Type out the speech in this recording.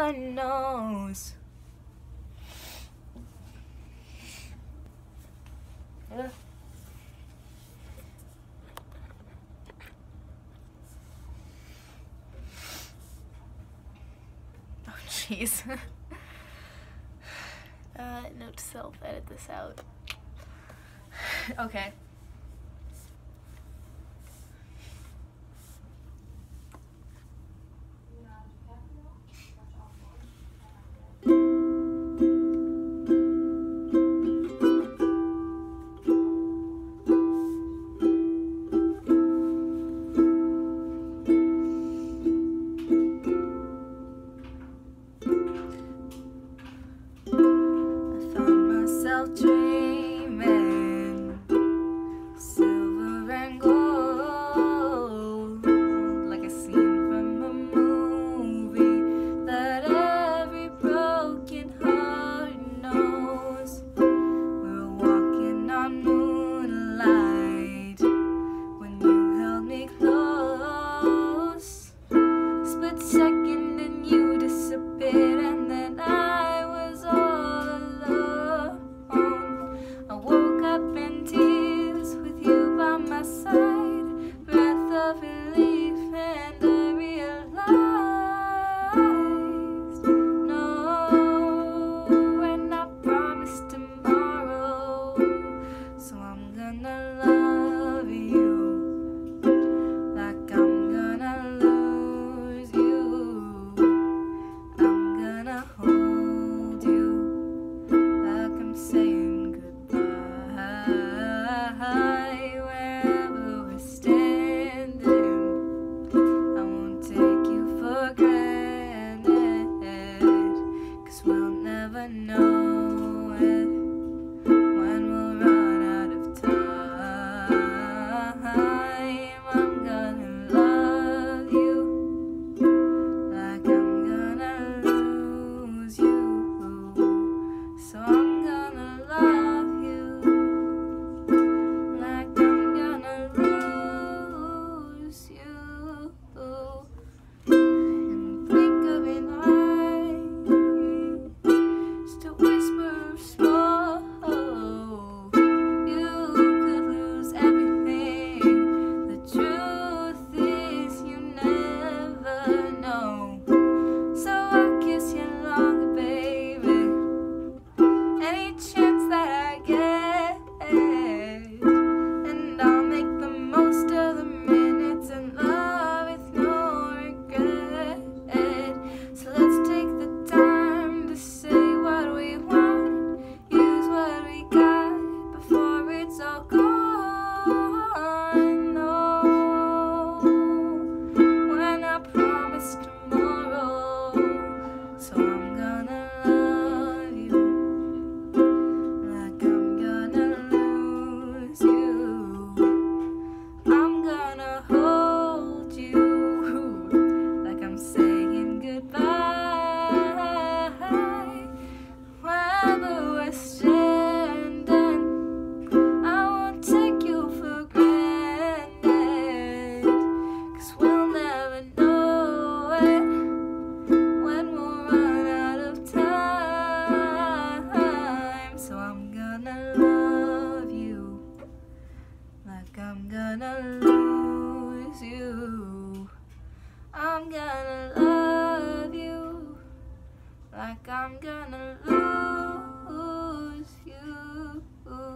never knows. Yeah. Oh jeez. Note to self, edit this out. Okay. Dreaming silver and gold, like a scene from a movie that every broken heart knows. We're walking on moonlight when you held me close. Split second and you disappeared, and then I was all alone. I woke up in tears with you by my side, breath of relief, and I realized, no, we're not promised tomorrow, so I'm gonna love you like I'm gonna lose you. I'm gonna hold you like I'm saying wherever we're standing. I won't take you for granted, 'cause we'll never know it when we'll run out of time. I'm gonna love you like I'm gonna lose you, so I'm gonna love you like I'm gonna lose you. And blink of an eye, just a whisper of smoke. You could lose everything. The truth is you never know. So I'll kiss you longer, baby, any chance that I get. And I'll make the most of the minutes in love with no regret. So let's take the time to say what we want, use what we got before it's all gone. No, we're not promised tomorrow, so I'm gonna love you like I'm gonna lose you. I'm gonna hold you like I'm saying goodbye. Wherever we're standing, I won't take you for granted, 'cause we'll never know it when we'll run out of time. So I'm gonna love you like I'm gonna lose you. I'm gonna love you like I'm gonna lose you.